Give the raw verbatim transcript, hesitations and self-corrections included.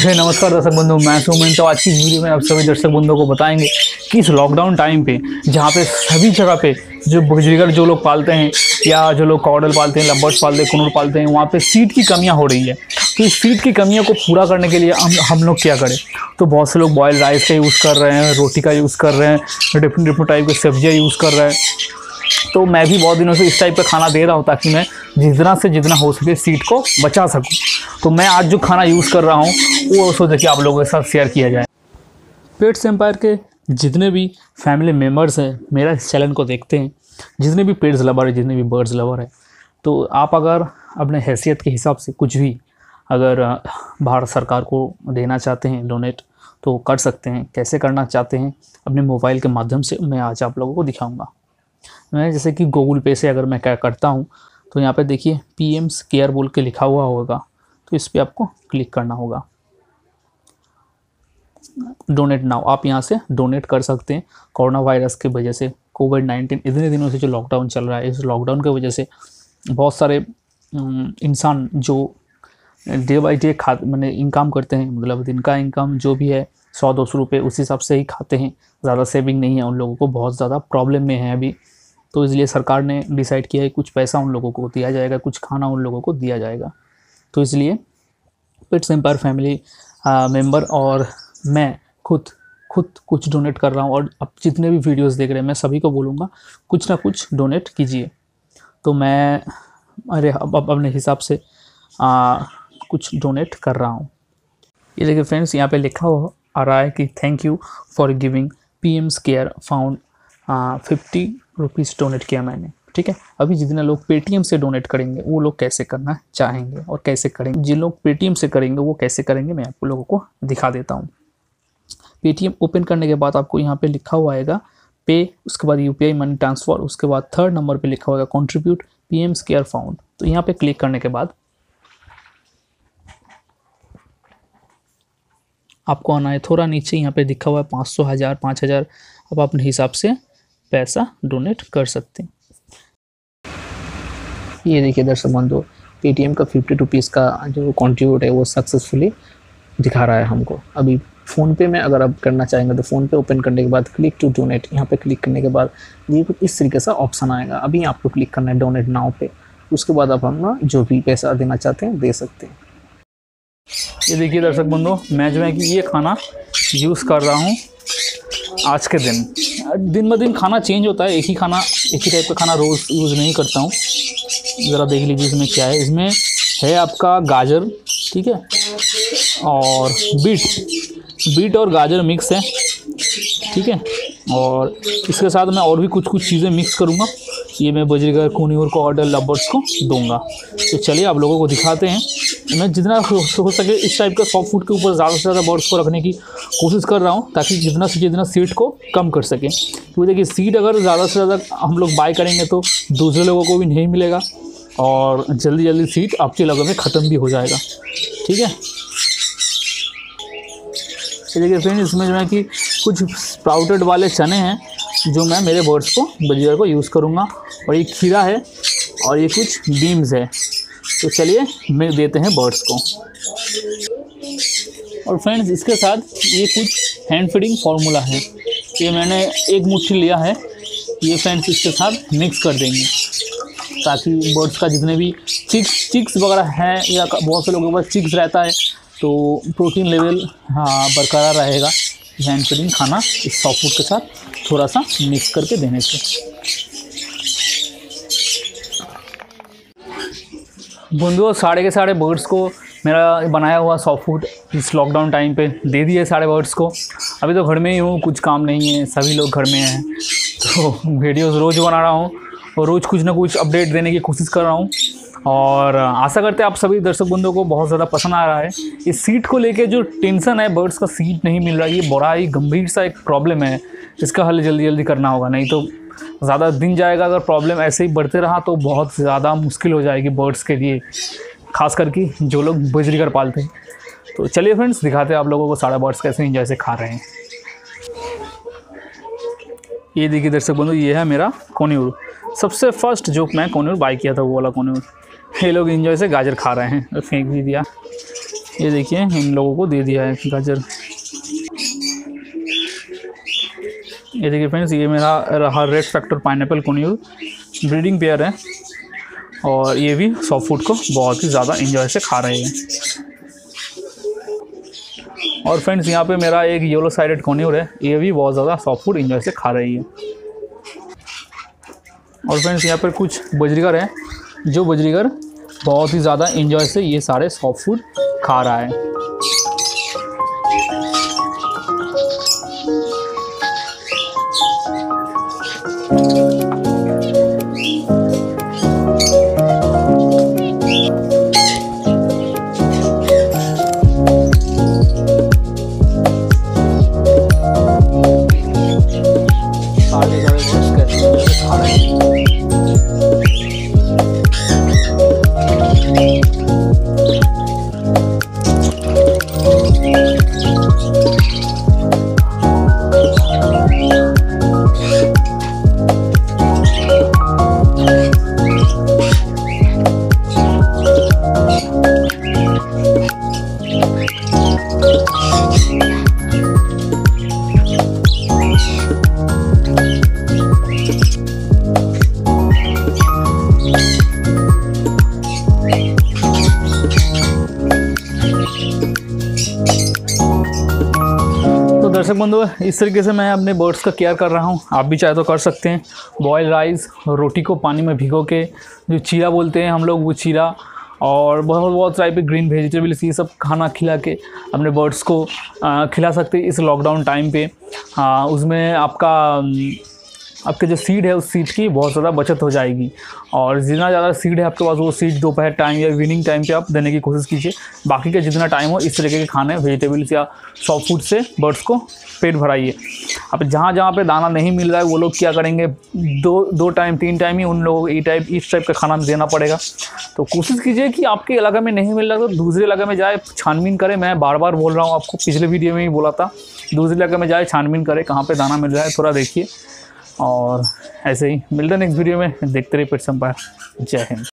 जय नमस्कार दर्शक बंधु, मैं सुमित। तो आज की इस वीडियो में आप सभी दर्शक बंधुओं को बताएंगे कि इस लॉकडाउन टाइम पे जहाँ पे सभी जगह पे जो बुजुर्ग जो लोग पालते हैं या जो लोग कॉडल पालते हैं, लबर्ड्स पालते हैं, कुनूर पालते हैं, वहाँ पे सीट की कमियाँ हो रही है। तो इस सीट की कमियों को पूरा करने के लिए हम हम लोग क्या करें? तो बहुत से लोग बॉयल राइस का यूज़ कर रहे हैं, रोटी का यूज़ कर रहे हैं, डिफरेंट डिफरेंट टाइप की सब्जियाँ यूज़ कर रहे हैं। तो मैं भी बहुत दिनों से इस टाइप का खाना दे रहा हूँ ताकि मैं जितना से जितना हो सके सीट को बचा सकूँ। तो मैं आज जो खाना यूज़ कर रहा हूँ वो सोचा कि आप लोगों के साथ शेयर किया जाए। पेट्स एम्पायर के जितने भी फैमिली मेम्बर्स हैं, मेरा इस चैनल को देखते हैं, जितने भी पेट्स लवर है, जितने भी बर्ड्स लवर है, तो आप अगर अपने हैसियत के हिसाब से कुछ भी अगर भारत सरकार को देना चाहते हैं डोनेट, तो कर सकते हैं। कैसे करना चाहते हैं अपने मोबाइल के माध्यम से मैं आज आप लोगों को दिखाऊँगा। मैं जैसे कि गूगल पे से अगर मैं क्या करता हूँ तो यहाँ पे देखिए पी एम्स केयर बोल के लिखा हुआ होगा, तो इस पर आपको क्लिक करना होगा। डोनेट नाउ, आप यहाँ से डोनेट कर सकते हैं। कोरोना वायरस की वजह से, कोविड नाइन्टीन इतने दिनों से जो लॉकडाउन चल रहा है, इस लॉकडाउन की वजह से बहुत सारे इंसान जो डे बाई डे खा मैंने इनकम करते हैं, मतलब दिन का इनकम जो भी है सौ दो सौ रुपये उस हिसाब से ही खाते हैं। ज़्यादा सेविंग नहीं है, उन लोगों को बहुत ज़्यादा प्रॉब्लम में है अभी। तो इसलिए सरकार ने डिसाइड किया है कुछ पैसा उन लोगों को दिया जाएगा, कुछ खाना उन लोगों को दिया जाएगा। तो इसलिए पेट्स एम्पायर फैमिली मेंबर और मैं खुद खुद कुछ डोनेट कर रहा हूँ। और अब जितने भी वीडियोस देख रहे हैं मैं सभी को बोलूँगा कुछ ना कुछ डोनेट कीजिए। तो मैं अरे अब अब अपने हिसाब से आ, कुछ डोनेट कर रहा हूँ। ये देखिए फ्रेंड्स, यहाँ पे लिखा हुआ आ रहा है कि thank you for giving P M's care fund fifty rupees donate किया मैंने। ठीक है, अभी जितने लोग पेटीएम से डोनेट करेंगे वो लोग कैसे करना चाहेंगे और कैसे करेंगे, जिन लोग पेटीएम से करेंगे वो कैसे करेंगे मैं आप लोगों को दिखा देता हूँ। पेटीएम ओपन करने के बाद आपको यहाँ पे लिखा हुआ आएगा पे, उसके बाद यूपीआई मनी ट्रांसफ़र, उसके बाद थर्ड नंबर पे लिखा होगा कंट्रीब्यूट पीएम्स केयर फाउंड। तो यहाँ पे क्लिक करने के बाद आपको आना है थोड़ा नीचे, यहाँ पे दिखा हुआ है पाँच सौ, हज़ार, पाँच हज़ार। अब अपने हिसाब से पैसा डोनेट कर सकते हैं। ये देखिए दर्शक बंधु, पेटीएम का फिफ्टी रुपीज़ का जो कंट्रीब्यूट है वो सक्सेसफुली दिखा रहा है हमको। अभी फ़ोनपे में अगर आप करना चाहेंगे तो फ़ोनपे ओपन करने के बाद क्लिक टू डोनेट, यहाँ पे क्लिक करने के बाद ये इस तरीके से ऑप्शन आएगा। अभी आपको क्लिक करना है डोनेट नाउ पे, उसके बाद आप हम जो भी पैसा देना चाहते हैं दे सकते हैं। ये देखिए दर्शक बंधु, मैं जो है कि ये खाना यूज़ कर रहा हूँ आज के दिन। दिन ब दिन खाना चेंज होता है, एक ही खाना एक ही टाइप का खाना रोज़ यूज़ नहीं करता हूँ। ज़रा देख लीजिए इसमें क्या है। इसमें है आपका गाजर, ठीक है, और बीट बीट और गाजर मिक्स है, ठीक है। और इसके साथ मैं और भी कुछ कुछ चीज़ें मिक्स करूँगा। ये मैं बजरीगर, कुनियूर को ऑर्डर लबर्ड्स को दूंगा। तो चलिए आप लोगों को दिखाते हैं। मैं जितना हो सके इस टाइप का सॉफ्ट फूड के ऊपर ज़्यादा से ज़्यादा बर्ड्स को रखने की कोशिश कर रहा हूँ ताकि जितना से जितना सीट को कम कर सकें। तो देखिए सीट अगर ज़्यादा से ज़्यादा हम लोग बाय करेंगे तो दूसरे लोगों को भी नहीं मिलेगा और जल्दी जल्दी सीट आपके लगों में ख़त्म भी हो जाएगा, ठीक है। ये देखिए फ्रेंड, इसमें जो है कि कुछ स्प्राउटेड वाले चने हैं जो मैं मेरे बर्ड्स को बजरीगर को यूज़ करूँगा, और ये खीरा है और ये कुछ बीन्स है। तो चलिए मिल देते हैं बर्ड्स को। और फ्रेंड्स इसके साथ ये कुछ हैंड फीडिंग फार्मूला है, ये मैंने एक मुट्ठी लिया है। ये फ्रेंड्स इसके साथ मिक्स कर देंगे ताकि बर्ड्स का जितने भी चिक्स चिक्स वगैरह हैं, या बहुत से लोगों के पास चिक्स रहता है, तो प्रोटीन लेवल हाँ बरकरार रहेगा हैंड फीडिंग खाना इस सॉफ्ट फूड के साथ थोड़ा सा मिक्स करके देने से। बंधुओं, साढ़े के साढ़े बर्ड्स को मेरा बनाया हुआ सॉफ्ट फूड इस लॉकडाउन टाइम पे दे दिए साढ़े बर्ड्स को। अभी तो घर में ही हूँ, कुछ काम नहीं है, सभी लोग घर में हैं, तो वीडियोस रोज़ बना रहा हूँ और रोज़ कुछ ना कुछ अपडेट देने की कोशिश कर रहा हूँ। और आशा करते हैं आप सभी दर्शक बंधुओं को बहुत ज़्यादा पसंद आ रहा है। इस सीट को लेके जो टेंशन है, बर्ड्स का सीट नहीं मिल रहा है, ये बड़ा ही गंभीर सा एक प्रॉब्लम है। इसका हल जल्दी जल्दी करना होगा, नहीं तो ज़्यादा दिन जाएगा। अगर प्रॉब्लम ऐसे ही बढ़ते रहा तो बहुत ज़्यादा मुश्किल हो जाएगी बर्ड्स के लिए, खास करके जो लोग बजरीगर पालते हैं। तो चलिए फ्रेंड्स दिखाते हैं आप लोगों को साढ़े बर्ड्स कैसे इंजॉय से खा रहे हैं। ये देखिए दर्शक बंधु, ये है मेरा कोन्यूर। सबसे फर्स्ट जो मैं कोन्यूर बाई किया था वो वाला कोन्यूर। ये लोग एंजॉय से गाजर खा रहे हैं और फेंक भी दिया। ये देखिए इन लोगों को दे दिया है गाजर। ये देखिए फ्रेंड्स, ये मेरा रहा red factor pineapple conure, breeding pair है और ये भी सॉफ्ट फूड को बहुत ही ज़्यादा इंजॉय से खा रहे हैं। और फ्रेंड्स यहाँ पे मेरा एक येलो साइडेड कोन्यूर है, ये भी बहुत ज़्यादा सॉफ्ट फूड इंजॉय से खा रही है। और फ्रेंड्स यहाँ पर कुछ बजरीगर है, जो बजरीगर बहुत ही ज़्यादा इंजॉय से ये सारे सॉफ्ट फूड खा रहा है। सारे सारे वर्ड्स कैसे खा रहे हैं। दर्शक बंधु, इस तरीके से मैं अपने बर्ड्स का केयर कर रहा हूँ, आप भी चाहे तो कर सकते हैं। बॉयल राइस, रोटी को पानी में भिगो के, जो चीरा बोलते हैं हम लोग, वो चीरा और बहुत बहुत टाइप के ग्रीन वेजिटेबल्स, ये सब खाना खिला के अपने बर्ड्स को आ, खिला सकते हैं इस लॉकडाउन टाइम पे। आ, उसमें आपका आपके जो सीड है उस सीड की बहुत ज़्यादा बचत हो जाएगी। और जितना ज़्यादा सीड है आपके पास, वो सीड दोपहर टाइम या इवनिंग टाइम पे आप देने की कोशिश कीजिए। बाकी का जितना टाइम हो इस तरीके के खाने, वेजिटेबल्स या सॉफ्ट फूड से बर्ड्स को पेट भराइए। अब जहाँ जहाँ पे दाना नहीं मिल रहा है वो लोग क्या करेंगे, दो दो टाइम तीन टाइम ही उन लोगों को इस टाइप इस टाइप का खाना देना पड़ेगा। तो कोशिश कीजिए कि आपके इलाके में नहीं मिल रहा तो दूसरे इलाके में जाए, छानबीन करें। मैं बार बार बोल रहा हूँ आपको, पिछले वीडियो में ही बोला था, दूसरे इलाके में जाए, छानबीन करें कहाँ पर दाना मिल रहा है, थोड़ा देखिए। और ऐसे ही मिलते हैं नेक्स्ट वीडियो में। देखते रहिए पेट्स एम्पायर। जय हिंद।